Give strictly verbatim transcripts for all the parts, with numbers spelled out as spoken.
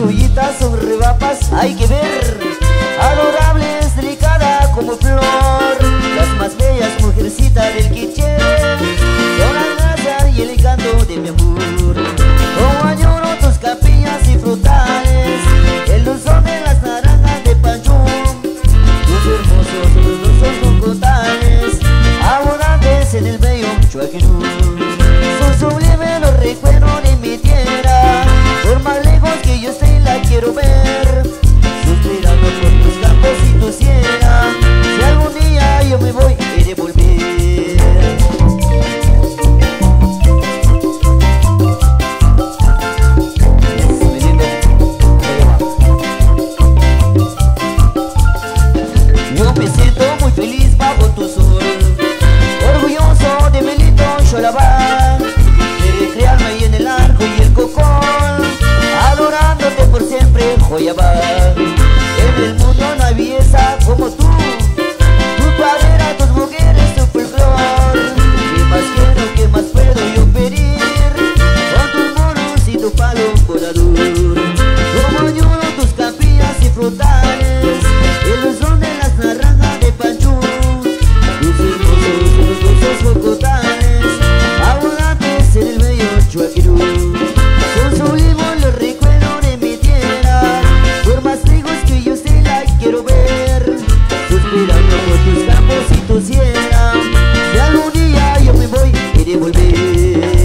joyitas son rebapas, hay que ver. Adorables, delicada como flor, las más bellas mujercitas del quiché, son la gracia y el encanto de mi amor. Como añoro tus capillas y frutales, el dulzor de las naranjas de Panchón, tus hermosos ojos son concotales, abundantes en el bello Chuaquinú. Son sublimes los recuerdos de mi tierra, por más lejos que yo esté la quiero ver, suspirando por tus campos y tu sierra. Si algún día yo me voy, he de volver. Yo me siento muy feliz bajo tu sol, orgulloso de mi lindo Xolabán, de recrearme ahí en el arco y el cocón, adorándote por siempre, Joyabá. En el mundo no hay belleza como tú, tu padera, tus mujeres, tu folclor. ¿Qué más quiero, qué más puedo yo pedir? Con tus monos y tu palo volador. Como añoro tus capillas y frutales, el dulzor de las naranjas de Panchú, tus hermosos, tus cocotales, abundantes en el bello Chuaquirú. Son sublimes los recuerdos de mi tierra, por más lejos que yo esté la quiero ver, suspirando por tus campos y tu sierra. Si algún día yo me voy, he de volver.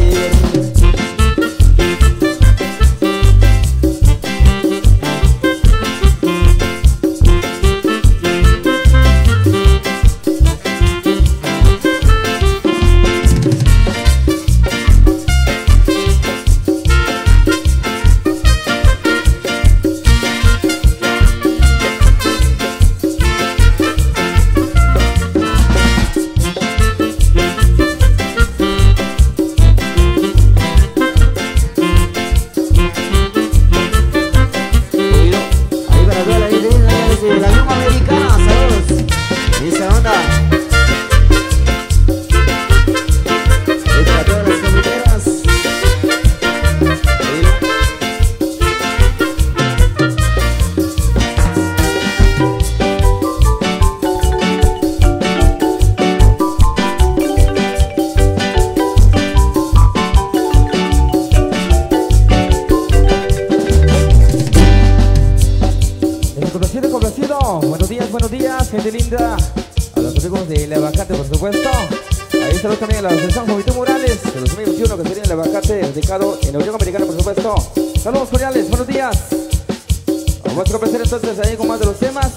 Gente linda, a los amigos del Abacate, por supuesto. Ahí saludos también a la Asociación Juventud Morales de los dos mil veintiuno, que sería el Abacate dedicado en la Unión Americana, por supuesto. Saludos cordiales, buenos días. Vamos a comenzar entonces ahí con más de los temas.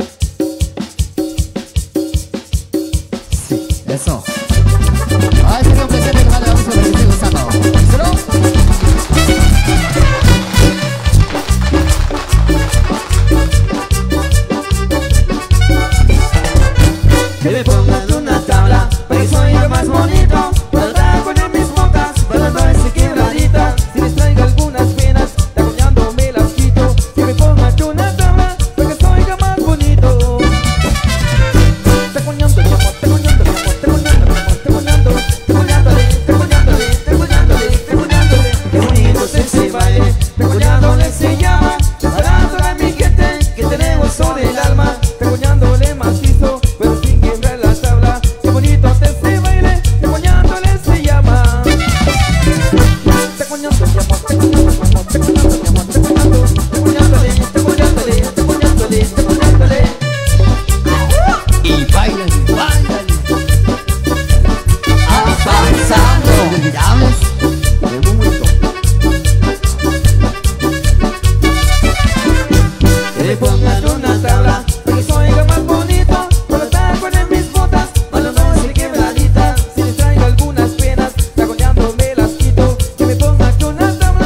Sí, eso. Ay, sería un placer que más le vamos a ver si gustando. ¿Salud? Que me pongan una tabla, para que soy lo más bonito, para dar con en mis botas, para no ese quebradita. Si les traigo algunas penas, taconeando me las quito. Que me pongan una tabla, para que soy lo más bonito. Taconeando, mi amor, taconeando, mi amor, taconeando, mi amor, taconeando, taconeándole, taconeándole, taconeándole, taconeándole. Qué bonito es ese baile, Taconeándole se llama, para toda mi gente que tenemos sobre el alma. Taconeándole macizo, pero sin quebrar la tabla. Qué bonito es este baile, taconeándole se llama. Taconeando, mi amor, taconeando, mi amor, taconeando, mi amor, taconeando, taconeándole, taconeándole, taconeándole, taconeándole. Y bailan, bailan. avanzando. Ya ves. De momento. Que me pongan una tabla, Para que soy lo más bonito, para estar con en mis botas, para no ser quebradita. Si les traigo algunas penas, taconeando me las quito. Que me pongan una tabla,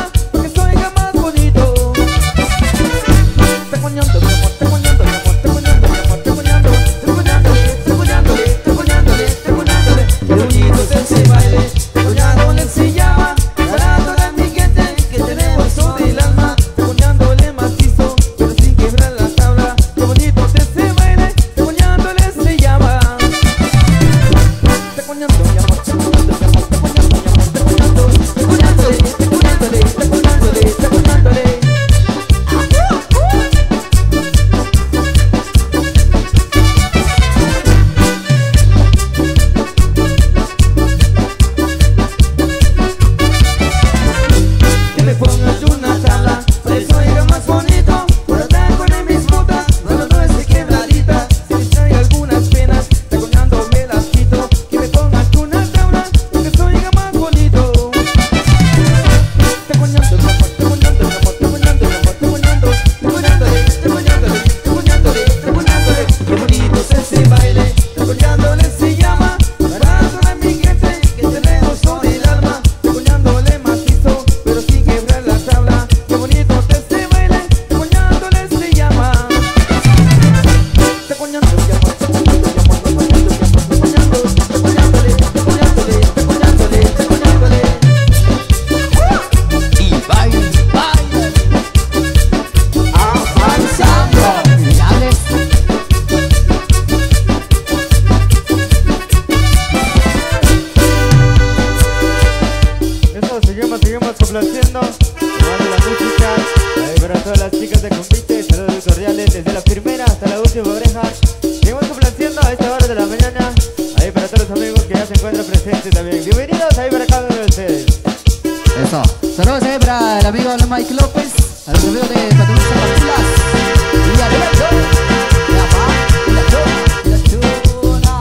complaciendo más de la música. Ahí para todas las chicas de convite, saludos cordiales desde la primera hasta la última oreja. Seguimos complaciendo a esta hora de la mañana. Ahí para todos los amigos que ya se encuentran presentes también. Bienvenidos ahí para cada uno de ustedes. Eso. Saludos ahí para el amigo Mike López, a los amigos de Patrullas Capsulas. Y a la chona, la pa, la chona, la chona.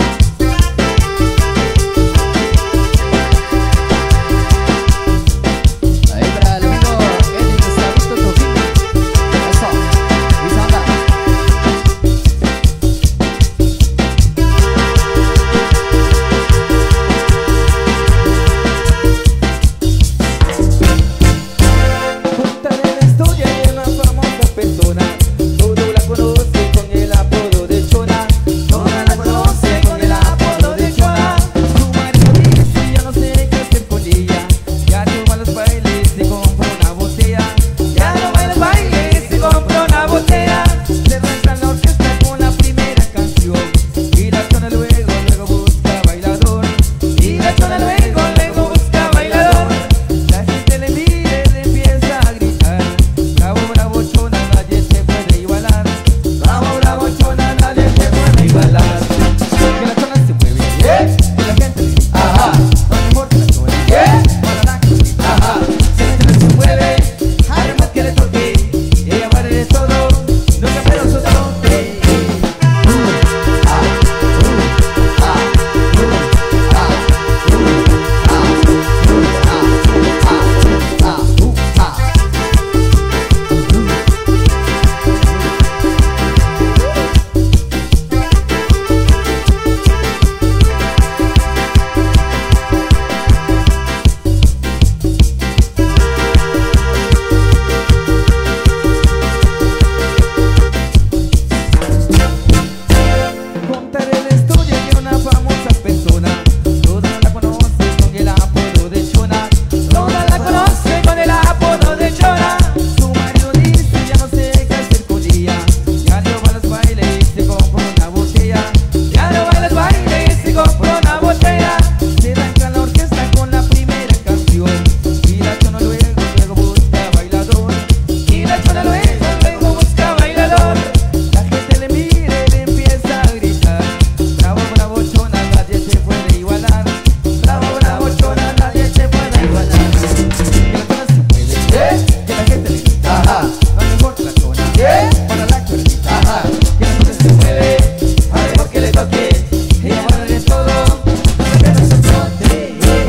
Ahí para el amigo Eddie Gustavito Trujillo. Eso. Y Sandra. Contaré la historia de una famosa persona. Todo la conoce con el apodo de Chona. Toda la conoce con el apodo de Chona. Su marido dice ya no sé qué hacer con ella. Ya no va a los bailes, se compra una botella. Ya no va a los bailes, se compra una botella. Se renta la orquesta con la primera canción. Y la Chona luego, luego busca bailador. Y la Chona luego, luego busca bailador. La gente le mira y le empieza a gritar. Bravo, bravo, Chona, nadie se puede igualar. Bravo, bravo, Chona, nadie se puede igualar. Que la Chona se mueve, ¿eh? Que la gente le grita, ajá. No es mejor que la Chona, ¿eh? Para la que grita, ajá. Que la Chona se mueve, haremos que le toque. Ella vale de todo, nunca pero su toque. Contaré la historia de una famosa persona. Toda la conoce con el apodo de Chona. Toda la conoce con el apodo de Chona. Su marido dice ya no sé qué hacer con ella. Ya no va a los bailes, se compra una botella. Ya no va a los bailes, se compra una botella. Se arranca la orquesta con la primera canción. Y la Chona luego, luego busca bailador. Y la Chona luego, luego busca bailador. La gente le mira y le empieza a gritar. Bravo, bravo, Chona, nadie se puede igualar. Bravo, bravo, Chona, nadie se puede igualar. Que la Chona se mueve, ¿eh? Que la gente le grita, ajá. No es mejor que la Chona, ¿eh? Para la que grita, ajá. Que la Chona se mueve, haremos que le toque. Ella vale de todo, no se queda su trote.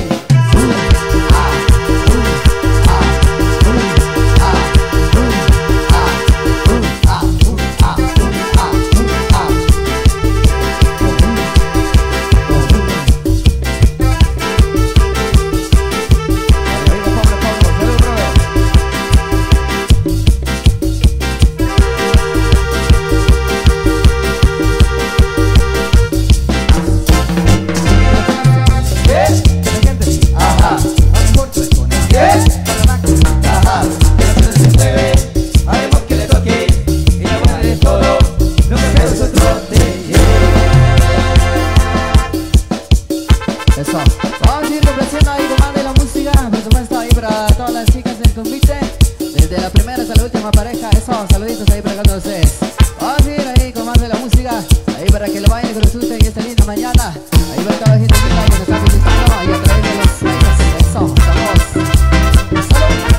Eso. Vamos a ir complaciendo ahí con más de la música. Por supuesto ahí para todas las chicas del convite. Desde la primera hasta la última pareja. Eso, saluditos ahí para cada uno de ustedes. Vamos a ir ahí con más de la música. Ahí para que lo vayan, que lo disfruten en esta linda mañana. Ahí para toda la gente linda que nos está visitando. Ahí a través de los medios. Eso, estamos. Salud.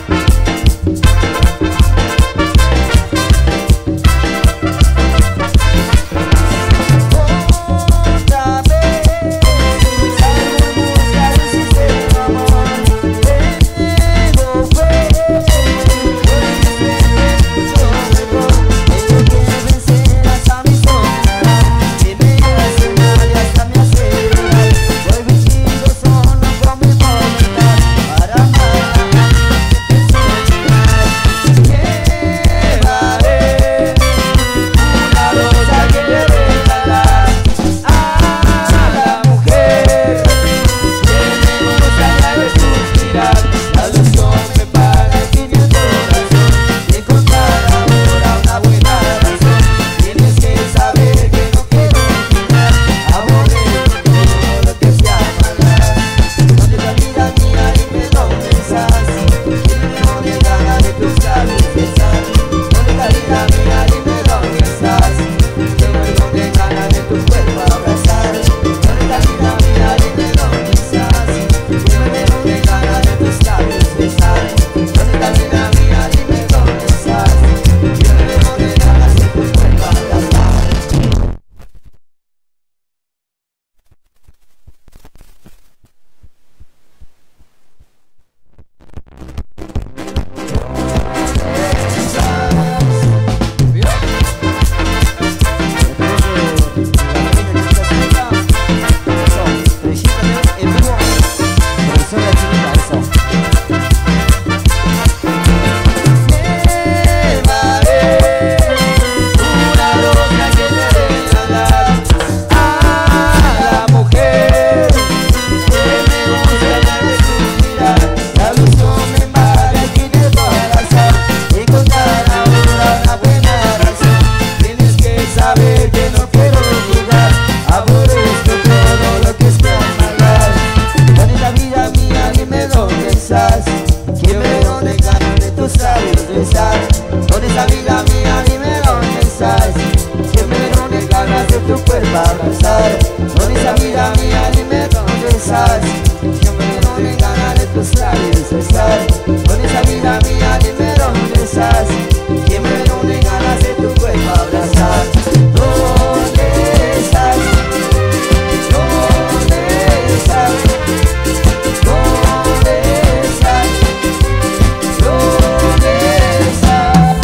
Otra vez, salgo a buscar un sincero amor. Tengo fe, puede ser mucho mejor. estás? ¿Quién me ve dónde ganan de tus labios besar? ¿Dónde está vida mía? Dime dónde estás. ¿Quién me ve dónde ganas de tu cuerpo abrazar? ¿Dónde está vida mía? Dime dónde estás. ¿Quién me ve dónde ganas de tus labios besar? ¿Dónde está vida mía? Dime dónde estás. ¿Quién me ve dónde ganas de tu cuerpo abrazar? ¿Dónde estás? ¿Dónde estás? ¿Dónde estás? ¿Dónde estás?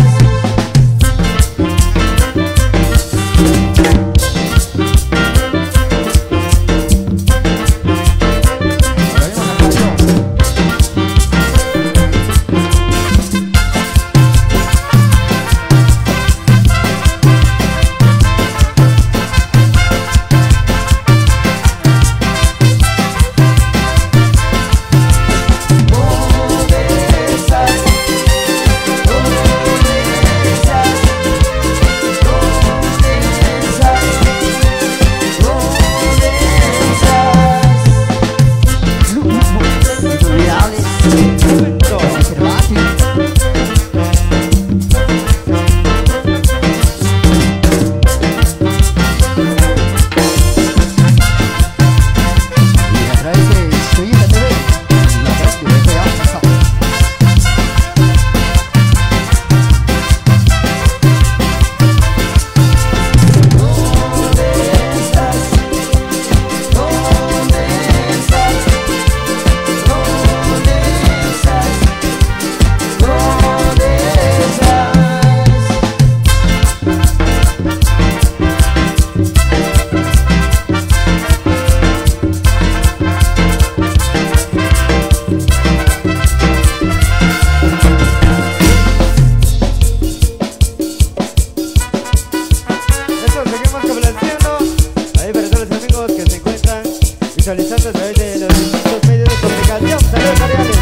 Visualizando a través de los distintos medios de comunicación. Saludos cordiales.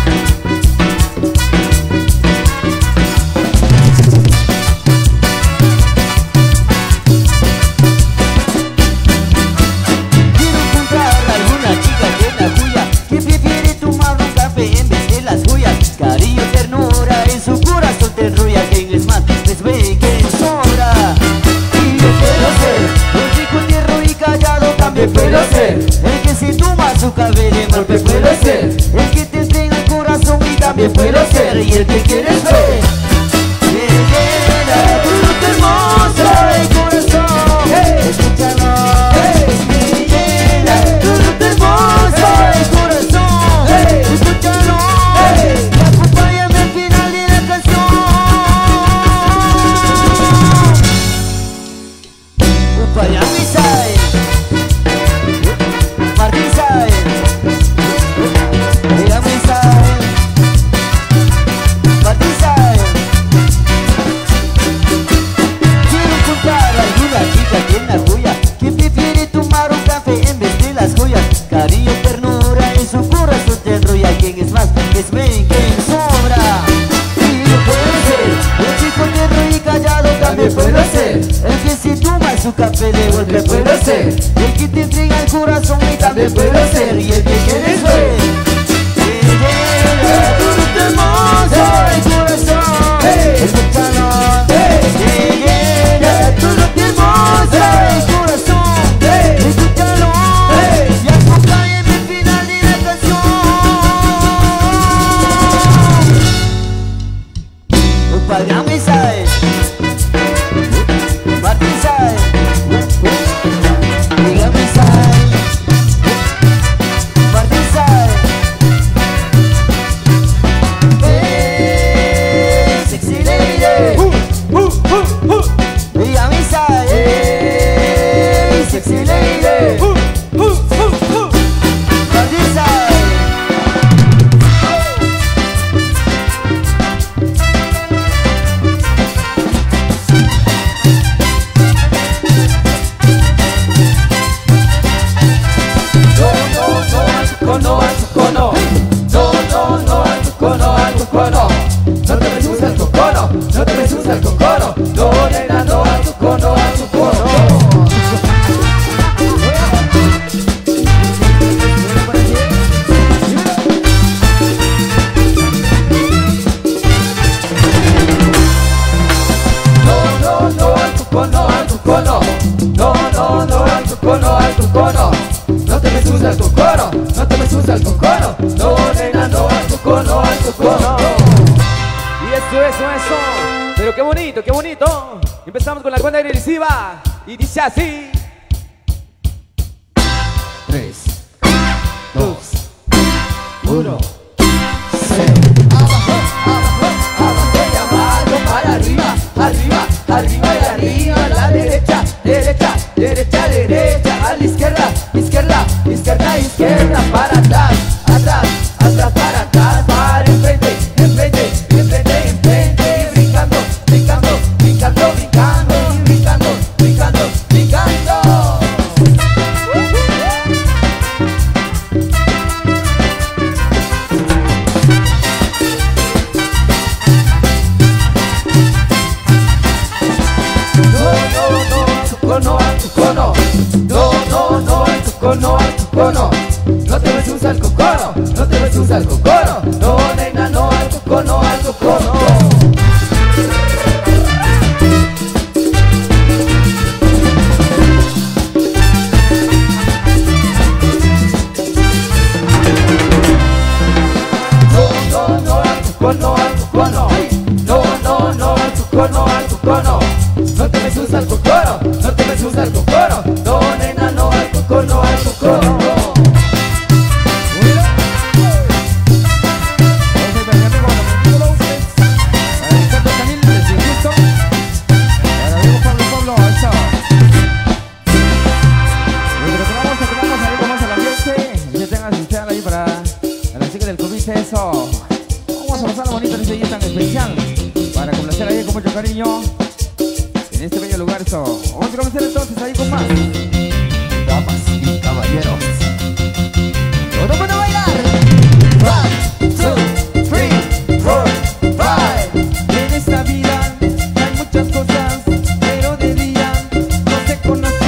Quiero encontrar alguna chica que la juya, que prefiere tomar un café en vez de las joyas. Cariño, ternura, en su corazón te enrolla. Quien es más, pues ve que sobra. Y yo puedo ser un chico tierno y callado, también puedo ser el que se toma su café de golpe, puedo ser el que te entrega el corazón y también puedo ser y el que quieres ver. Que llena tu luz hermosa el corazón, escúchalo. Que llena tu luz hermosa el corazón, escúchalo. Y acompáñame al final de la canción. Upayami Sai, Martín Sai, Dígame Sai, Martín Sai. Quiero encontrar alguna chica que la joya, que prefiere tomar un café en vez de las joyas. Cariño, ternura, en su corazón te enrolla. Quien es más, es men, quien sobra. Y yo puedo ser un chico tierno y callado, también puedo ser el que se toma su café de golpe, puedo ser el que te entrega el corazón y también puedo ser y el que quieres ver. Que llena tu luz hermosa el corazón, escúchalo. Que llena tu luz hermosa el corazón, escúchalo. Y acompáñame al final de la canción. Upayami Sai, Martín Sai, Dígame Sai, Martín Sai. Hey, sexy lady, Dígame Sai, hey, sexy lady, Martín Sai. Cono, cono, no, no, no, al cono, al cono, no te me subes al cocono, no te me subes al cocono, no, nena, no, al cocono, al cocono. cocono. Y eso, eso, eso. Pero qué bonito, qué bonito. Empezamos con la cuenta regresiva y dice así. Tres, dos, uno. Abajo, abajo, abajo y abajo, para arriba, arriba, arriba y arriba, a la derecha, derecha, derecha, derecha, a la izquierda, izquierda, izquierda, izquierda, para atrás, atrás, atrás, para atrás, para enfrente, enfrente, enfrente, enfrente, brincando, brincando, brincando, brincando, brincando, brincando, brincando. No al cocono, no, no, no al cocono, al cocono. No te besus al cocono, no te besus al cocono. No, nena, no al cocono, al cocono. No, no, no al cocono, al cocono. No, no, no al cocono, al cocono. No te besus al cocono, no te besus al cocono. No, nena, no al cocono, al cocono. Eso, vamos a pasarla bonita en este día tan especial para complacer ahí con mucho cariño en este bello lugar. Eso, vamos a comenzar entonces ahí con más Damas y caballeros, todo para bailar. One, two, three, four, five. En esta vida hay muchas cosas, pero de día no se conoce.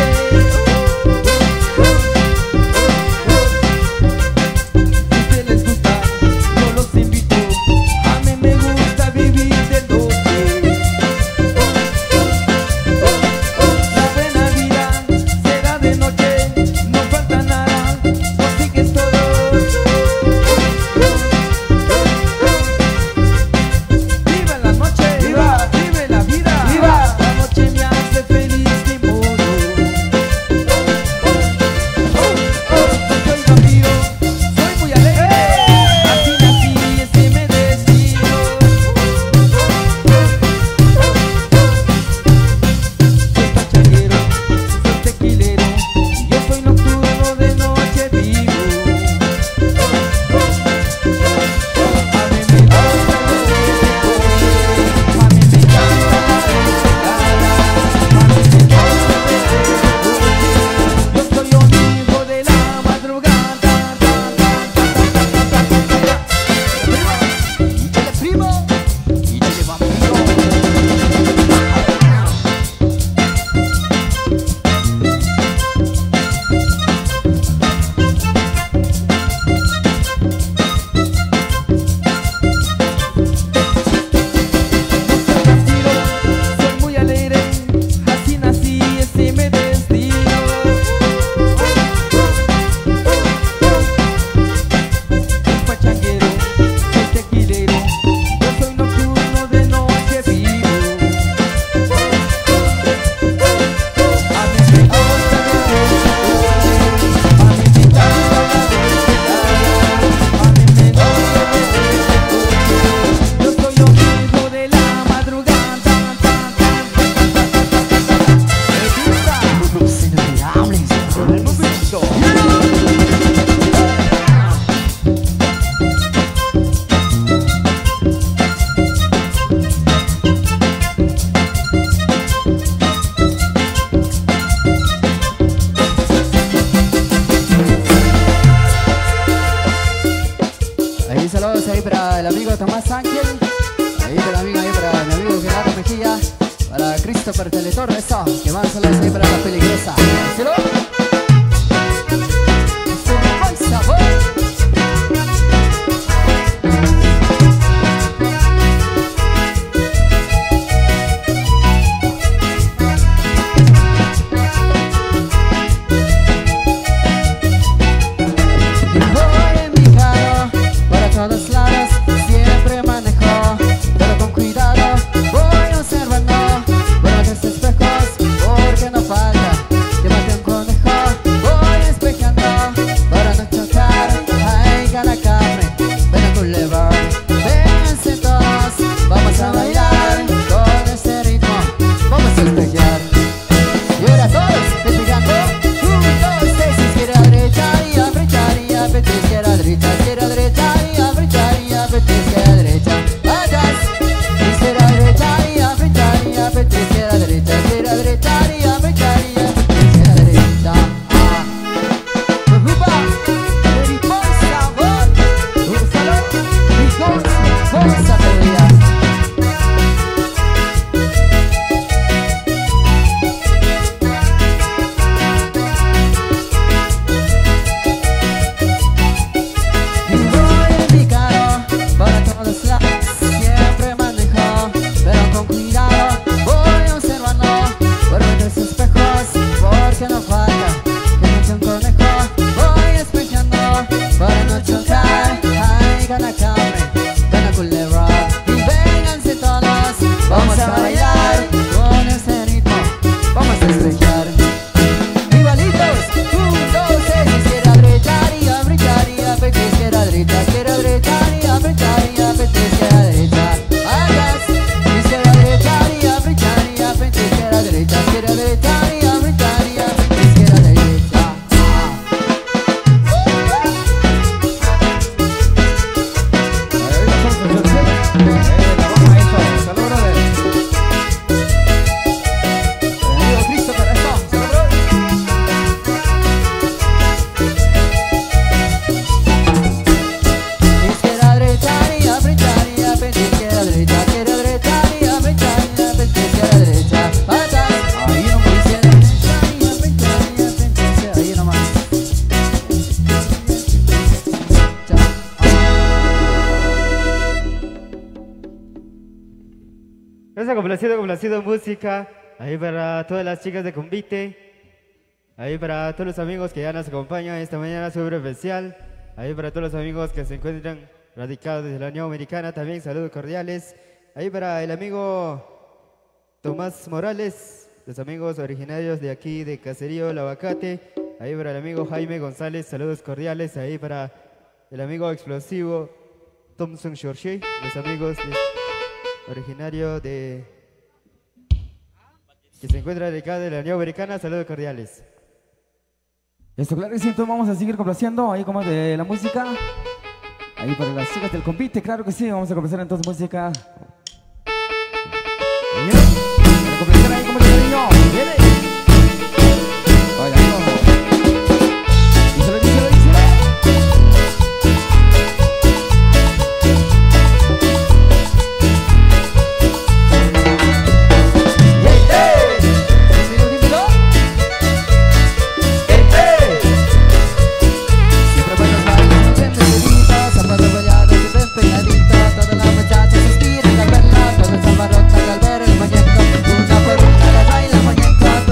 Saludos ahí para el amigo Tomás Ángel, ahí para el amigo, ahí para mi amigo Gerardo Mejía, para Christopher Teletorre, eso, que más saludos ahí para la peligrosa. ¿Cielo? ¡Buen sabor! todos lados, siempre Esa complacido, complacido música, ahí para todas las chicas de Convite, ahí para todos los amigos que ya nos acompañan esta mañana súper especial, ahí para todos los amigos que se encuentran radicados desde la Unión Americana, también saludos cordiales, ahí para el amigo Tomás Morales, los amigos originarios de aquí de Caserío El Aguacate, ahí para el amigo Jaime González, saludos cordiales, ahí para el amigo explosivo Thompson Shorshey, los amigos de originario de que se encuentra dedicado de la Unión Americana, saludos cordiales. Esto, claro que sí, entonces vamos a seguir complaciendo ahí como de la música. Ahí para las chicas del Convite, claro que sí, vamos a complacer entonces música. Bien, para complacer ahí como de cariño, viene. Vaya, no. Díselo, díselo, díselo. Todas las muchachas se estiran al verla, todos abarrotan al ver el muñeco. Una por una las baila el muñeco.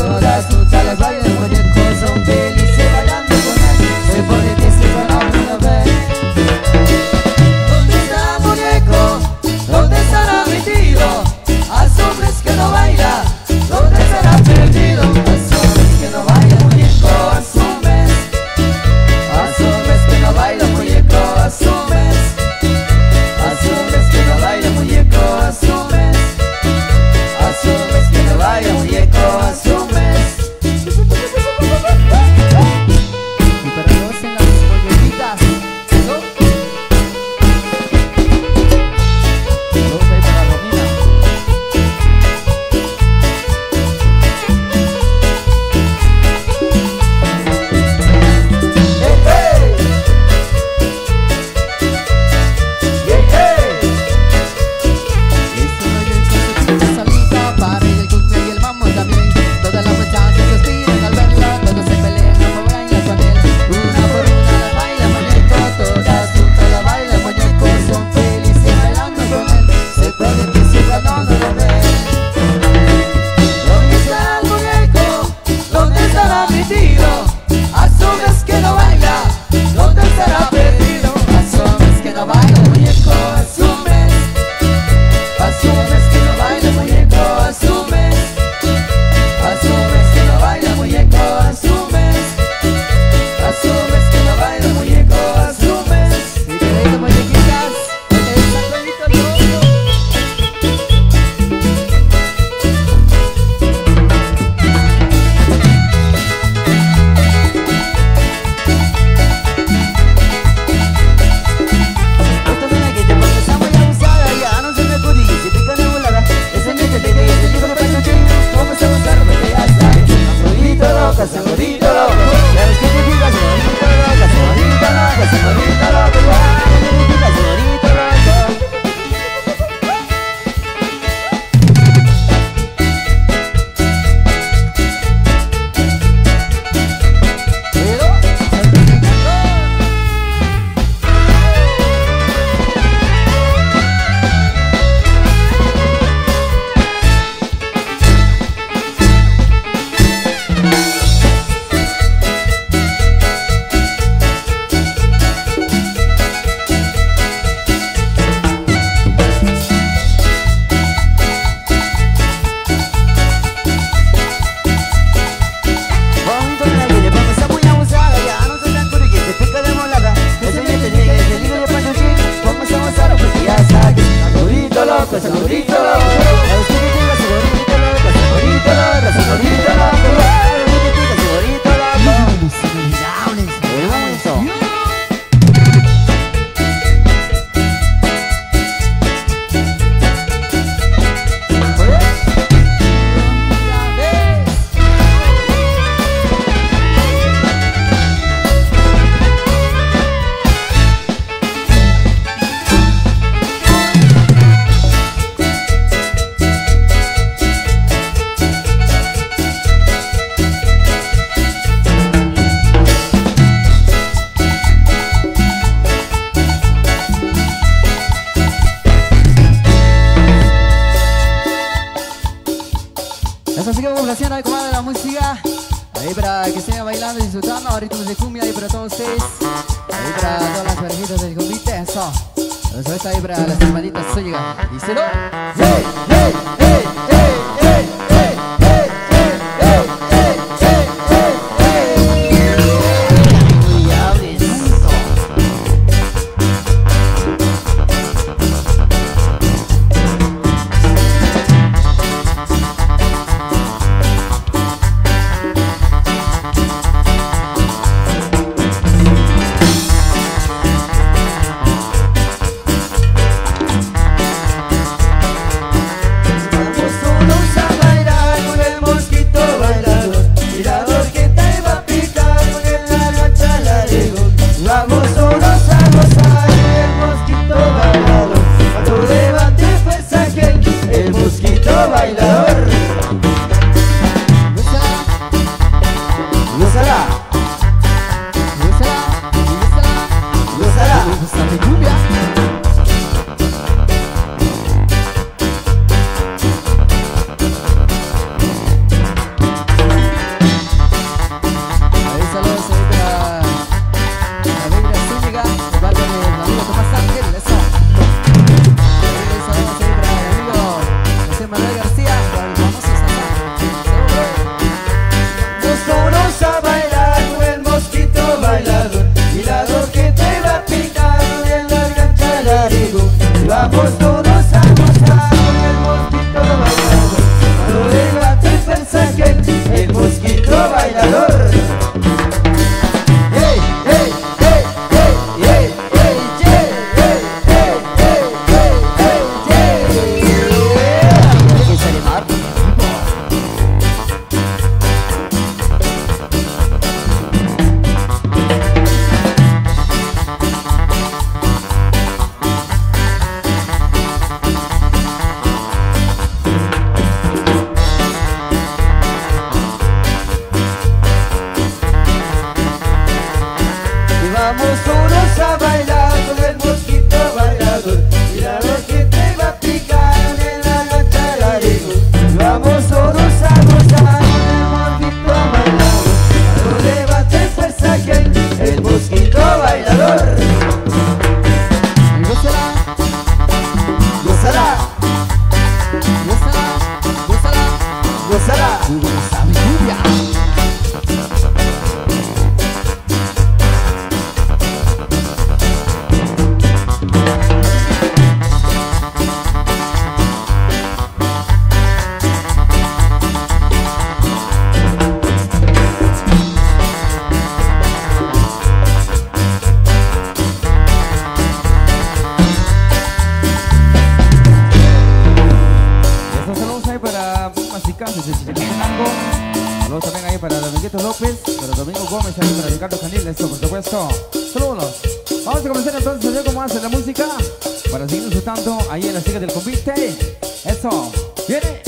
seguimos complaciendo ahí con más de la música. Ahí para que estén bailando y disfrutando, ritmos de cumbia ahí para todos ustedes. Ahí para todas las parejitas del convite, eso. Eso está ahí para las hermanitas Zúñiga. ¿Díselo? ¡Hey, hey, hey, hey, hey, hey, hey, hey, hey, hey, hey, hey! Diablecito. Vamos todos a gozar con el mosquito bailador. Cuando levante el pensaje, el mosquito bailador. Hey, hey, hey, hey, hey, hey, hey, hey, hey, hey, hey, hey, hey. ¿Qué animar? Vamos todos a bailar con el mosquito bailador. Mira lo que te va a picar en la noche la digo. Vamos todos a gozar con el mosquito bailador. Cuando levante fuerza que el mosquito bailador. Gózala, Gózala, gózala, gózala. gózala. Goza mi cumbia. Desde Chichicastenango. Saludos también ahí para Dominguito López, para Domingo Gómez, ahí para Ricardo Canil, esto por supuesto. Saludos. Vamos a comenzar entonces a ver cómo hace la música para seguir disfrutando ahí en las chicas del convite. Eso, viene.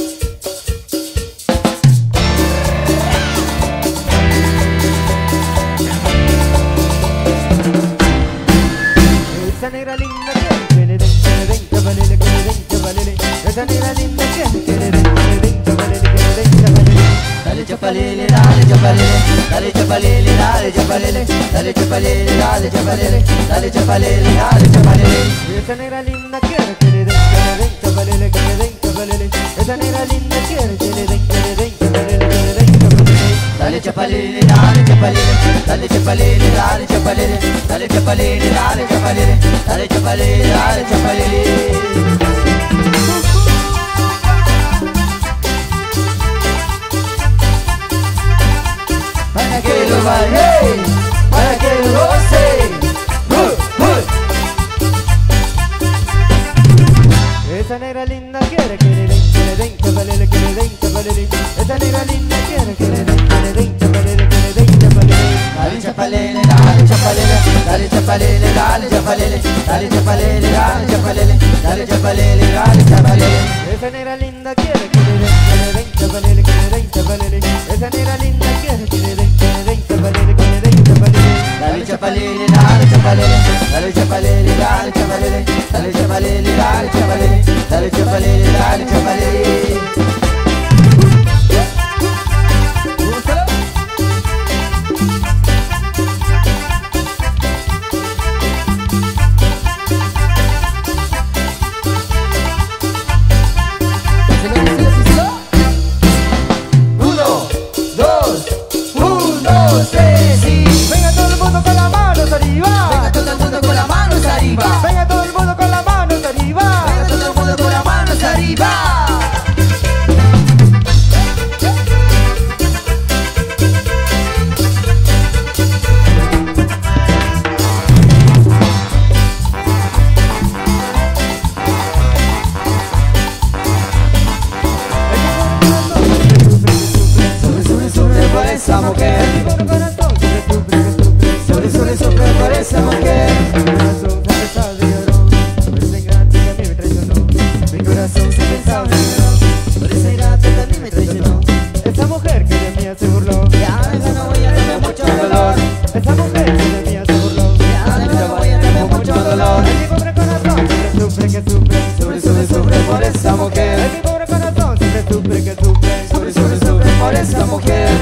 Esa negra linda que le den, que le den, que valele, que le den, que valele. Esa negra linda que que le den, que le den, que valele, que le den, que valele. Dale chapalele, dale chapalele, dale chapalele, dale chapalele, dale chapalele, dale chapalele, dale chapalele, dale chapalele. Esa negra linda quiere que le den, que le den, que valele, que le den, que valele. Esa negra linda quiere que le den, que le den, que valele, que le den, que valele. Dale chapalele, dale chapalele, dale chapalele, dale chapalele, dale chapalele, dale chapalele, dale chapalele, dale chapalele. Para que lo baile, para que lo goce. Uh, uh. Esa negra linda quiere que le den, que le den, que valele, que le den, que valele. Esa negra linda quiere que le den, que le den, que valele, que le den, que valele. Dale chapalele, dale chapalele, dale chapalele, dale chapalele, dale chapalele, dale chapalele, dale chapalele, dale chapalele. Esa negra linda quiere que le den, que le den, que valele, que le den, que valele. Esa negra linda quiere que le den, que le den, que valele, que le den, que valele. Dale chapalele, dale chapalele, dale chapalele, dale chapalele, dale chapalele, dale chapalele, dale chapalele, dale chapalele. corazón se pensaba en lloró. Por ese gato que a mí me traicionó. Esa mujer que de mí se burló. Ya deja, no voy a tener mucho dolor. Esa mujer que de mí se burló. Ya deja, no voy a tener mucho dolor. Ay, mi pobre corazón siempre sufre que sufre. Sufre, sufre, sufre por esa mujer. Ay, mi pobre corazón siempre sufre que sufre. Sufre, sufre, sufre por esa mujer.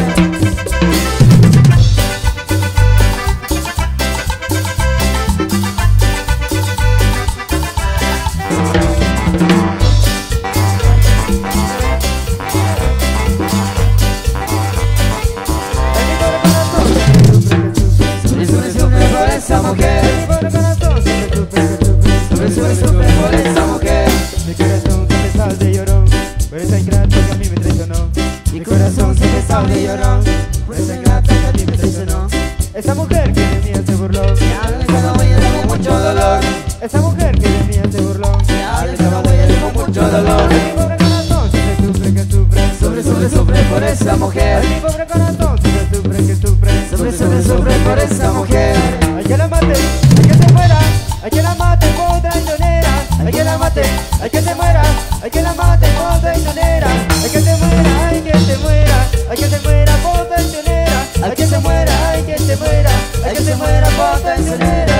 Esa mujer, Mi pobre corazón siempre sufre que sufre. sufre, sufre, sufre por esa mujer. Mi corazón siempre sale llorón por esa ingrata que a mí me traicionó. Mi corazón se me sale llorón por esa ingrata que a mí me traicionó. Esa mujer que de mí se burló. Ya deja, no voy a tener mucho dolor. Esa mujer que de mí se burló. Ya deja, no voy a tener mucho dolor. Ay, mi pobre corazón siempre sufre que sufre. Sufre, sufre, sufre por esa mujer. Ay, mi pobre corazón siempre sufre que sufre. Sufre, sufre, sufre por esa mujer. Hay que la mate, hay que se muera, hay que la mate por traicionera, hay que la mate, hay que se muera, hay que la mate por traicionera, hay que se muera, hay que se muera, hay que se muera por traicionera, Hay que se muera, hay que se muera, hay que se muera por traicionera.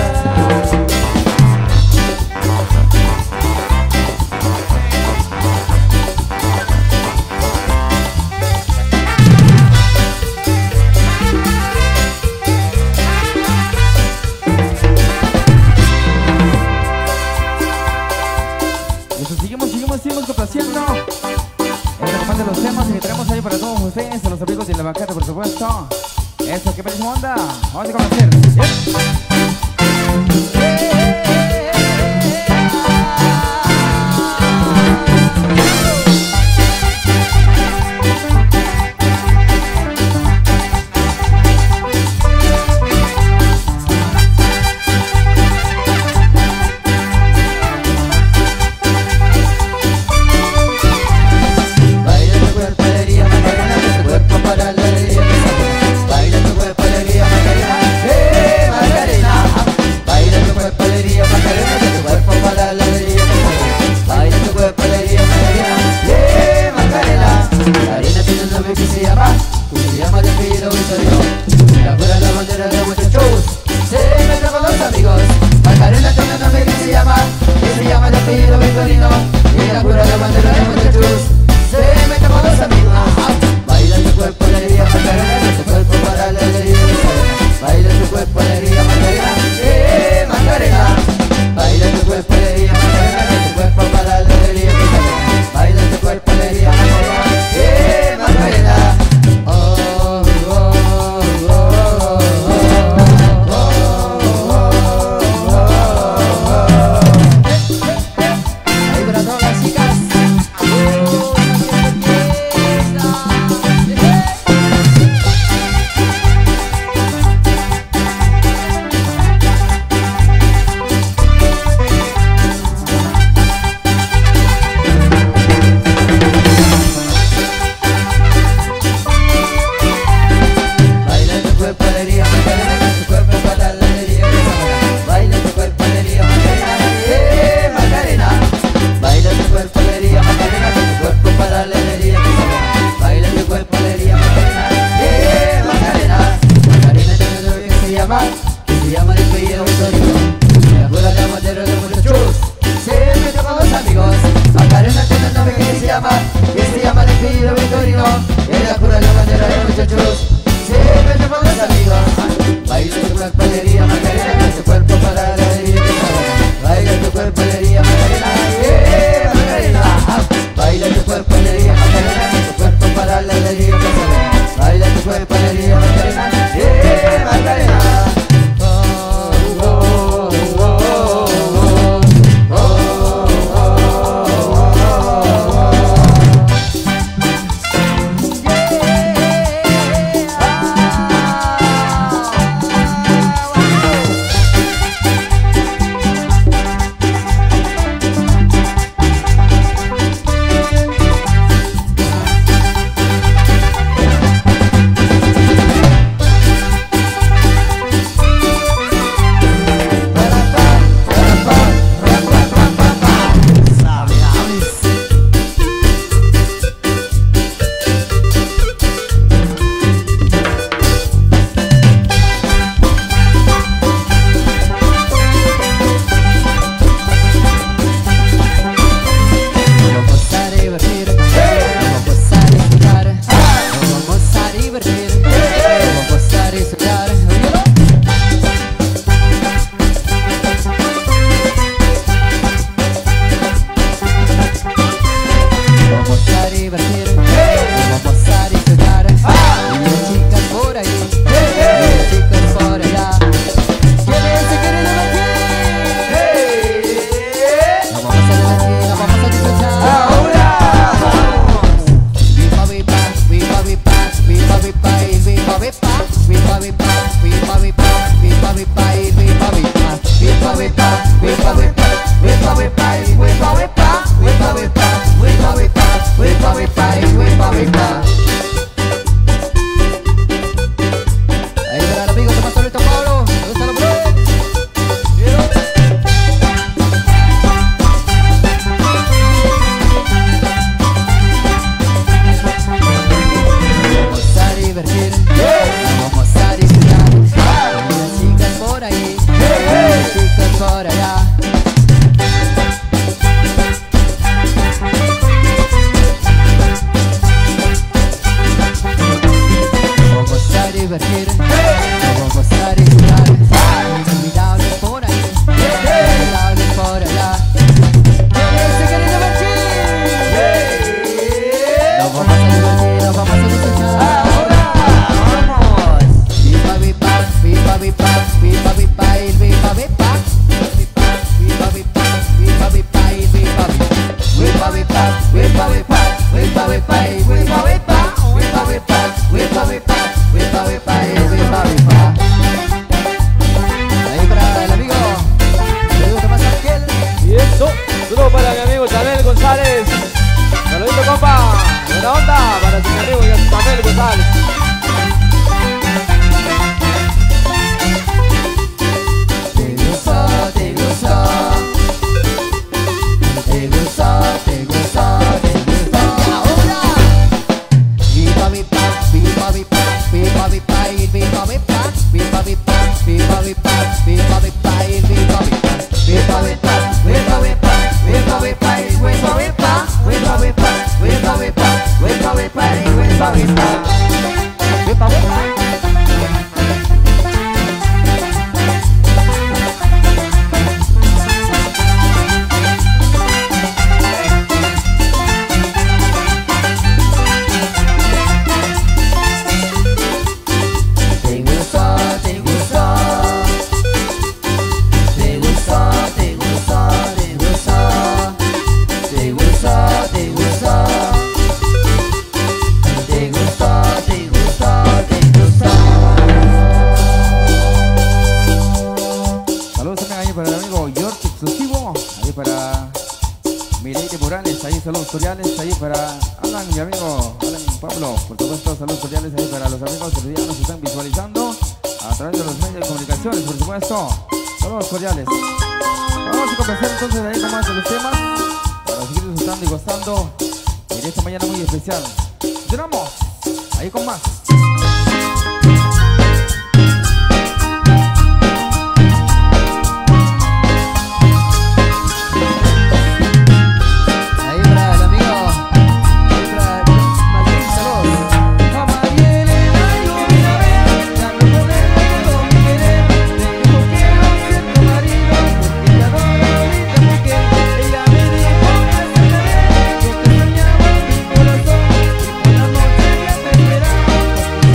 Seguimos, seguimos, seguimos complaciendo. Este más de los temas que tenemos ahí para todos ustedes, a los amigos de la Bacate, por supuesto. Eso, qué buenísima onda. Vamos a complacer. Baila tu cuerpo, alegría, Macarena, tu cuerpo para la alegría. Baila tu cuerpo, alegría, Macarena, eh, Macarena. Baila tu cuerpo, alegría, Macarena. Mireille Morales, ahí saludos cordiales, ahí para Alan, mi amigo Alan Pablo, por supuesto, saludos cordiales ahí para los amigos que ya nos están visualizando a través de los medios de comunicaciones, por supuesto, saludos cordiales. Vamos a comenzar entonces ahí con más de los temas, para seguir disfrutando y gozando en esta mañana muy especial. Continuamos, ahí con más. Ella me dijo que soñaba mi corazón y por la noche me esperaba.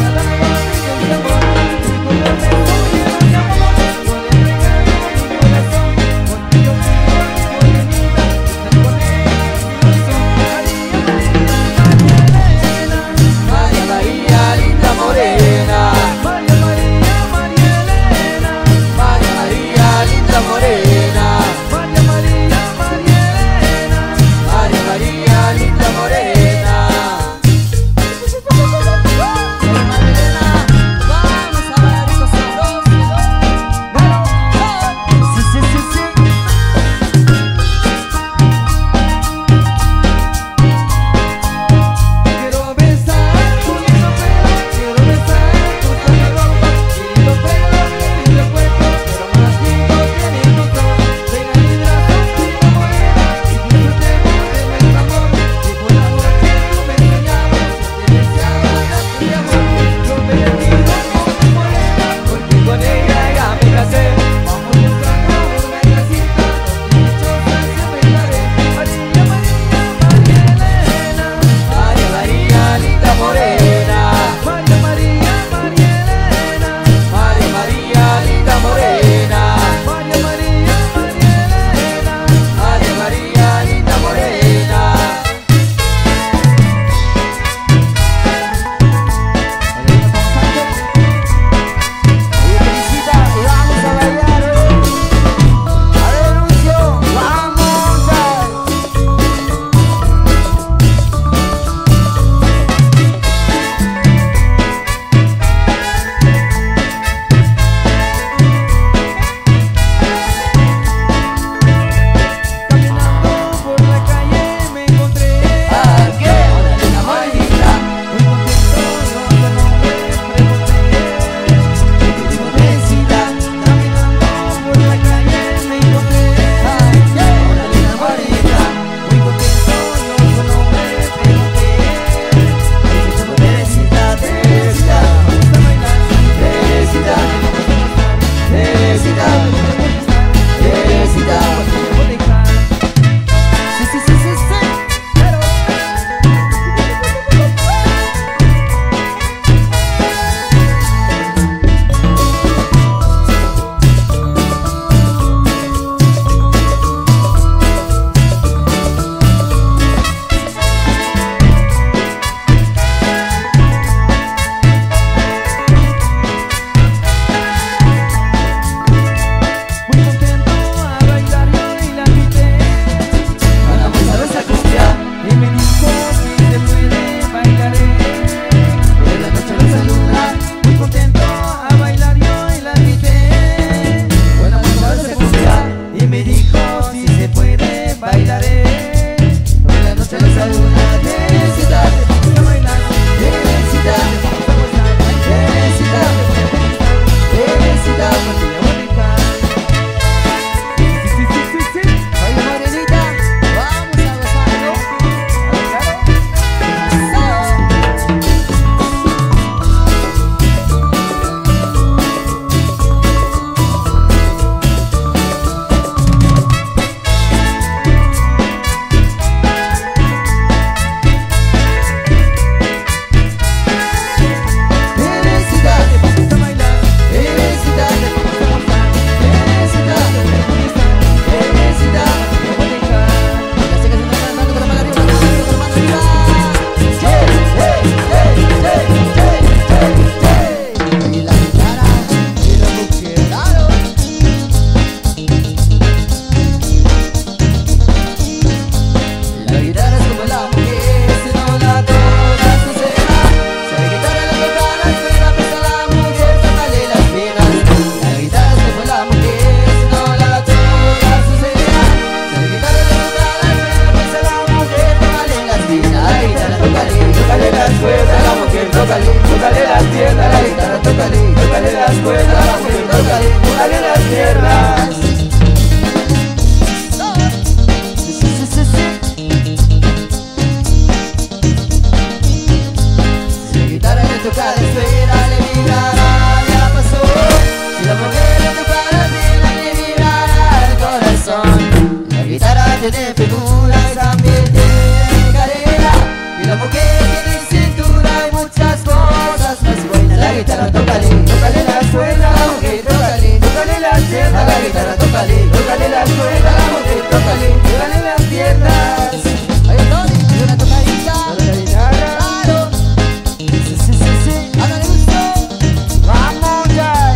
mujer también tiene cadera y la mujer tiene cintura y muchas cosas más. Si baila la guitarra, tócale, tócale las cuerdas, la mujer, tócale, tócale las piernas. La guitarra, tócale, tócale las cuerdas, la mujer, tócale, tócale las piernas. Ahí está, y una tocadita. La guitarra, Claro, sí, sí, sí, sí. ándale gusto. Vamos ya.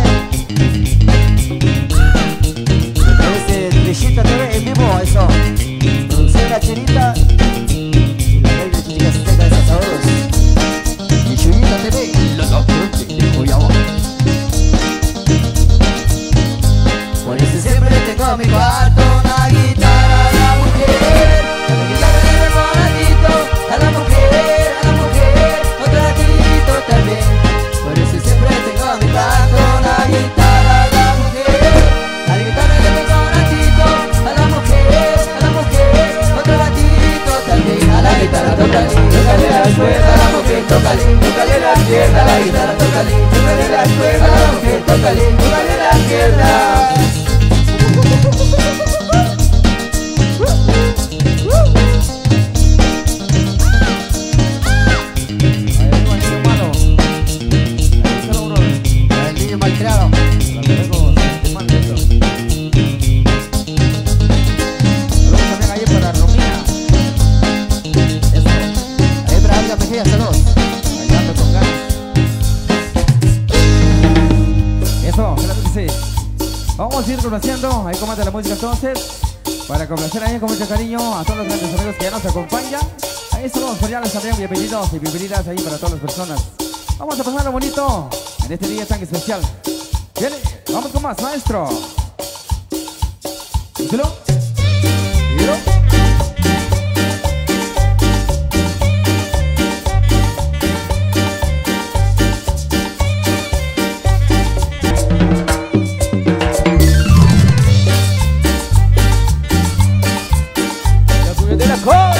Este Trishita T V en vivo, eso. Producción La Chinita. Y la reina Chicas Aztecas, asados. Y Chuyita T V, la la de Joyaba. Por eso siempre tengo en mi cuarto una guitarra a la mujer. A la guitarra le debo un ratito, a la mujer, a la mujer, otro ratito también. Por eso siempre tengo en mi cuarto una guitarra a la mujer. A la guitarra le debo un ratito, a la mujer, a la mujer, otro ratito también. A la guitarra tócale, tócale las cuerdas, a la mujer tócale, tócale las piernas. A la guitarra tócale, tócale las cuerdas, a la mujer tócale, tócale las piernas. Ahí arriba el niño malo. Ahí está, bro. El niño malcriado. La luego se mal de eso. Saludos también ahí para Romina. Eso. Ahí para Alga Mejía, saludos. Bailando con ganas. Eso, claro que sí. Vamos a ir complaciendo, ahí comanda la música entonces, para complacer ahí con mucho cariño a todos los grandes amigos que ya nos acompañan. Ahí saludos cordiales también, bienvenidos y bienvenidas ahí para todas las personas. Vamos a pasarlo bonito en este día tan especial. Bien, vamos con más, maestro. Díselo. Díselo. De la cora.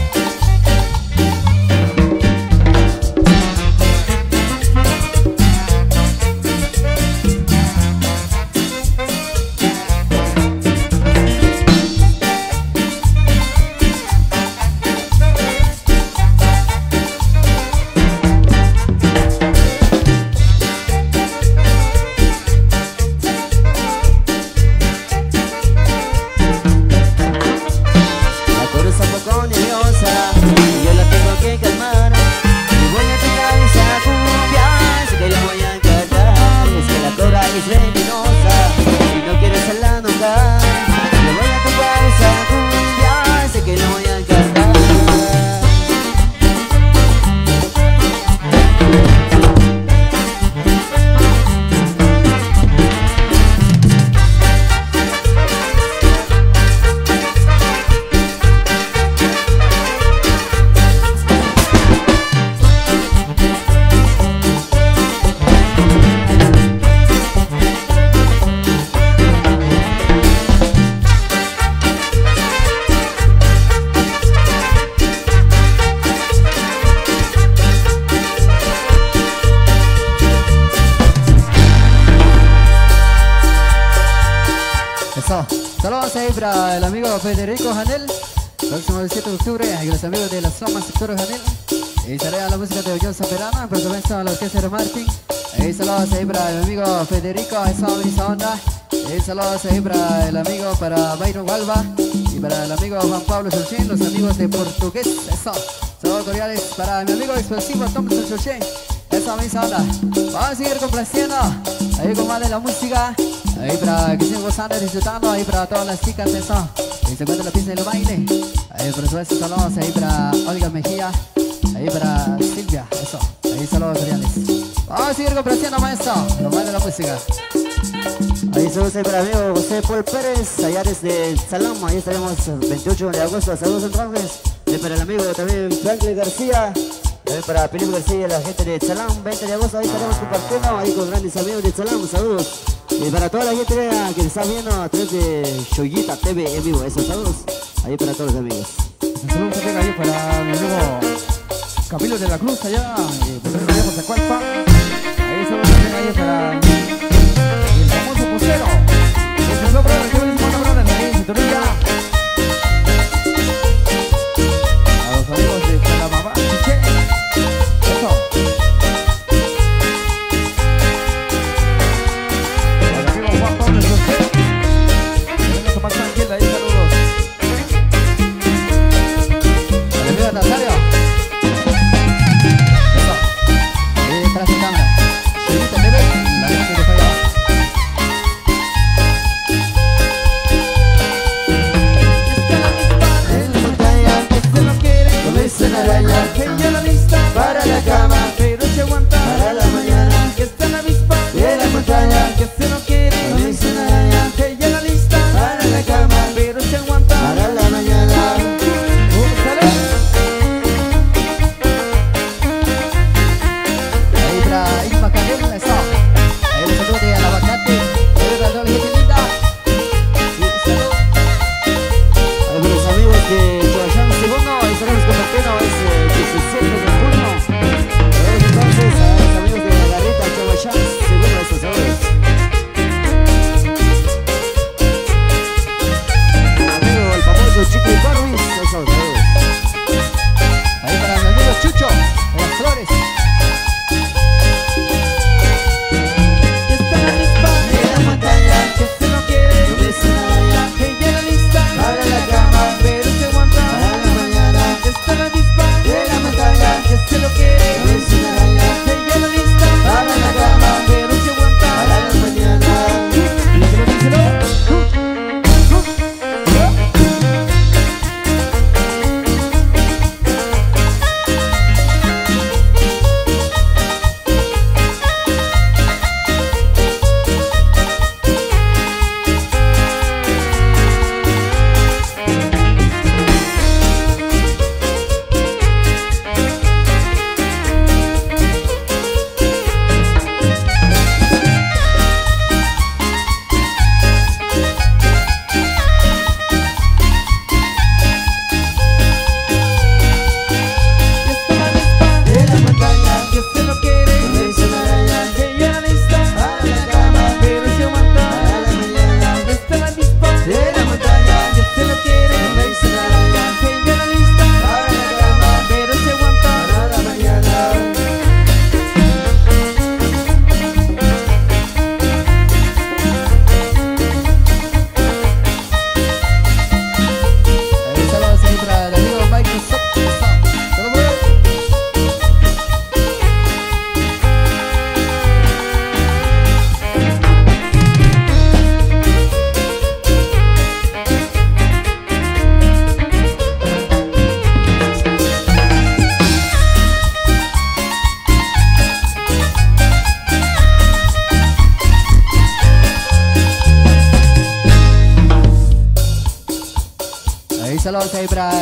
Saludos ahí para el amigo Federico Janel. Próximo diecisiete de octubre, y los amigos de las Lomas Sector Janel. Y sale la música de Ollón Zaperana, por supuesto a la orquesta de Martín. Y saludos ahí para el amigo Federico, esa bonita onda. Y saludos ahí para el amigo, para Byron Galva. Y para el amigo Juan Pablo Solchen, los amigos de Portugués. Eso. Saludos cordiales para mi amigo explosivo Thompson Solchen. Esa bonita onda. Vamos a seguir complaciendo ahí con más de la música. Ahí para que sigan gozando, disfrutando. Ahí para todas las chicas, eso. Y se encuentra la pista del baile. Ahí por supuesto saludos ahí para Olga Mejía. Ahí para Silvia, eso. Ahí saludos cordiales. Vamos a seguir complaciendo, maestro. Lo más de la música. Ahí saludos ahí para mi amigo José Paul Pérez, allá desde el Salón. Ahí estaremos el veintiocho de agosto. Saludos entonces. Ahí para el amigo también Franklin García. Ahí para Felipe García y la gente de Salón, veinte de agosto. Ahí estaremos compartiendo ahí con grandes amigos de Salón. Saludos. Y para toda la gente que está viendo a través de Chuyita T V en vivo. Esos saludos ahí para todos los amigos. Saludos también ahí para mi amigo Camilo de la Cruz allá, y pues nos vemos a Cualpa. Ahí saludos también ahí para el famoso postero. Ese es otro de los que mismo nombre de la sintonía.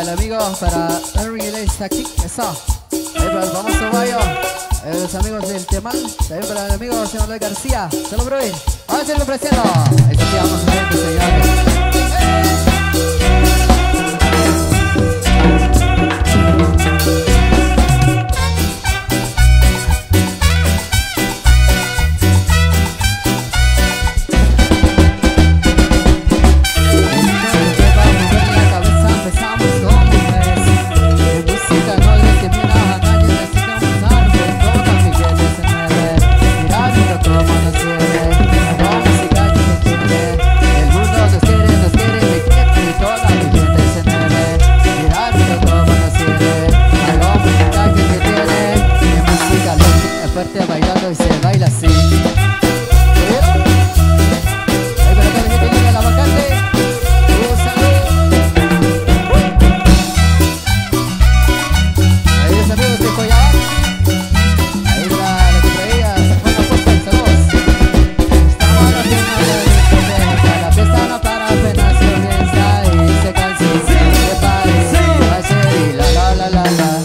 el amigo, para Henry Lace aquí, eso. Ahí para el famoso Bayo, eh, los amigos del Temal. También para el amigo señor Luis García. Salud, bro. Ahora se lo presento. Ahí está, vamos a ver, señores. Bailando y se baila así. Ahí para que la gente llegue al abacate. Ahí los amigos de Coyabán. Ahí para la que traía San Juan Aposta y Salos. Estamos haciendo la fiesta, no para apenas comienza y se cansa y se prepare. Va a ser y la la la la la.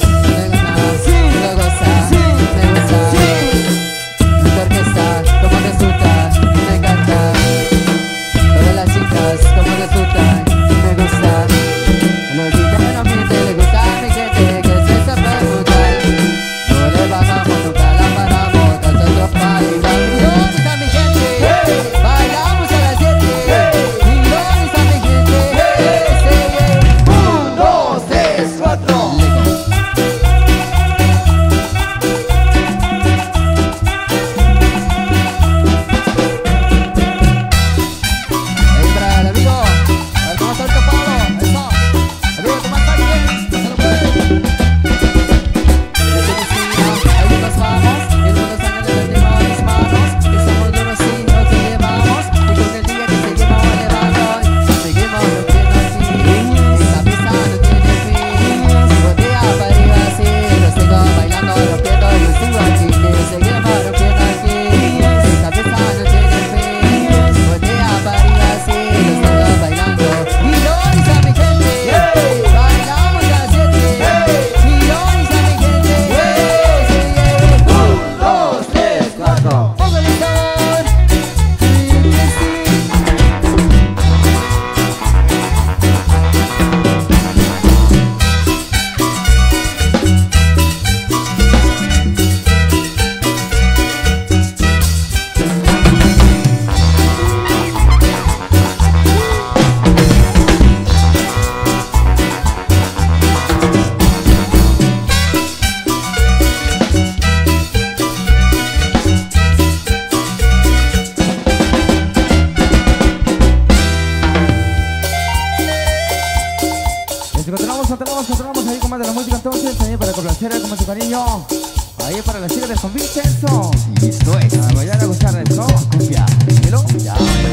Continuamos, continuamos ahí con más de la música entonces, también para complacer con mucho cariño. Ahí para las chicas del convite, eso. Y esto es. A bailar a gustar de eso. Cumbia. ¿Hello? Ya.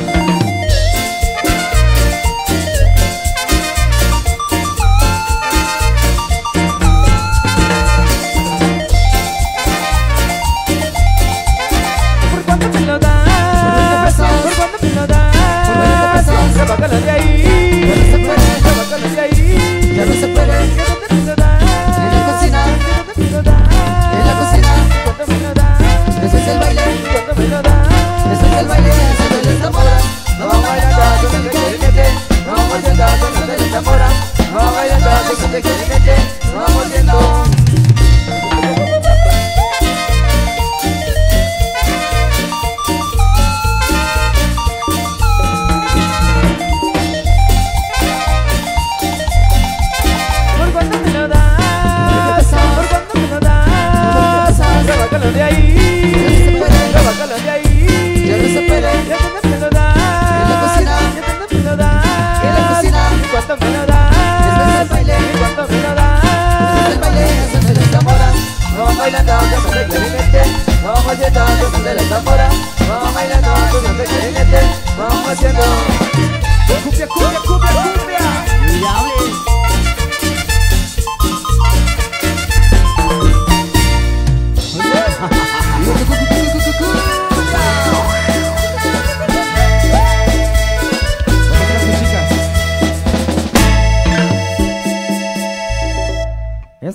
¿Por cuánto me lo das? ¿Por cuánto me lo das? Sábacalo de ahí. Sábacalo de ahí. Ya no se puede. ¿Cuánto me lo das? En la cocina. ¿Cuánto me lo das? En la cocina. ¿Cuánto me lo das? Eso es el baile. ¿Cuánto me lo das? Eso es el baile. Haciendo el desamora. No vamos bailando con el clarinete, no vamos yendo con el tambora. No vamos bailando con el clarinete, no vamos yendo. ¿Por cuánto me lo das? ¿Por cuánto me lo das? Sábacalo de ahí, sábacalo de ahí. Ya no se puede. ¿Ya cuánto me lo das? En la cocina. ¿Ya cuánto me lo das? En la cocina. ¿Y cuánto me lo das? Eso es el baile. ¿Y cuánto me lo das? Eso es el baile. Haciendo el desamora. No vamos bailando con el clarinete, no vamos yendo con el tambora. No vamos bailando con el clarinete, vamos haciendo cumbia, cumbia, cumbia, cumbia. Ya hablé.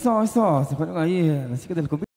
Eso, eso. Se fueron ahí las chicas del convite.